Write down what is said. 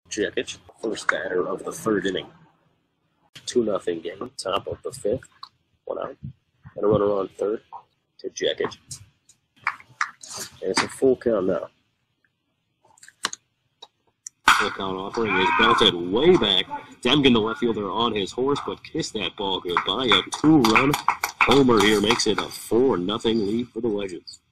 Jekic, first batter of the third inning. 2-0 game, top of the fifth. 1 out. And a runner on third to Jekic. And it's a full count now. Full count offering is belted way back. Demkin, the left fielder, on his horse, but kissed that ball goodbye. A 2-run homer here makes it a 4-0 lead for the Legends.